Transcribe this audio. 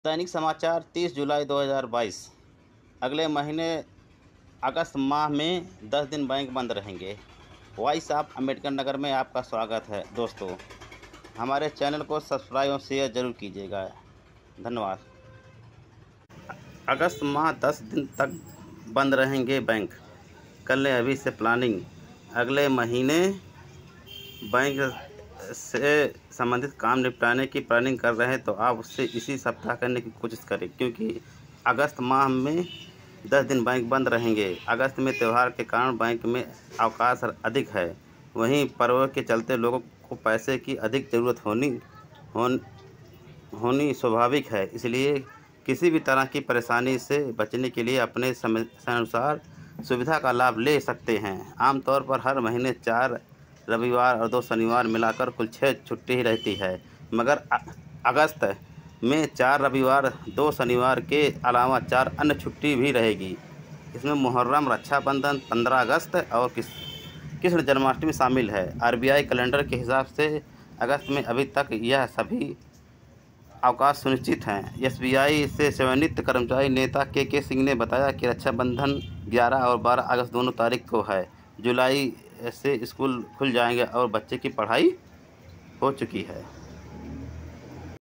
दैनिक समाचार 30 जुलाई 2022। अगले महीने अगस्त माह में 10 दिन बैंक बंद रहेंगे। वॉइस ऑफ अम्बेडकर नगर में आपका स्वागत है। दोस्तों, हमारे चैनल को सब्सक्राइब और शेयर जरूर कीजिएगा। धन्यवाद। अगस्त माह 10 दिन तक बंद रहेंगे बैंक। कर लें अभी से प्लानिंग। अगले महीने बैंक से संबंधित काम निपटाने की प्लानिंग कर रहे हैं तो आप उससे इसी सप्ताह करने की कोशिश करें, क्योंकि अगस्त माह में 10 दिन बैंक बंद रहेंगे। अगस्त में त्यौहार के कारण बैंक में अवकाश अधिक है। वहीं पर्व के चलते लोगों को पैसे की अधिक ज़रूरत होनी स्वाभाविक है। इसलिए किसी भी तरह की परेशानी से बचने के लिए अपने समयानुसार सुविधा का लाभ ले सकते हैं। आमतौर पर हर महीने 4 रविवार और 2 शनिवार मिलाकर कुल 6 छुट्टी ही रहती है, मगर अगस्त में 4 रविवार 2 शनिवार के अलावा 4 अन्य छुट्टी भी रहेगी। इसमें मुहर्रम, रक्षाबंधन, 15 अगस्त और कृष्ण जन्माष्टमी शामिल है। आरबीआई कैलेंडर के हिसाब से अगस्त में अभी तक यह सभी अवकाश सुनिश्चित हैं। एसबीआई से सेवानिवृत्त कर्मचारी नेता के सिंह ने बताया कि रक्षाबंधन 11 और 12 अगस्त दोनों तारीख को है। जुलाई से स्कूल खुल जाएंगे और बच्चे की पढ़ाई हो चुकी है।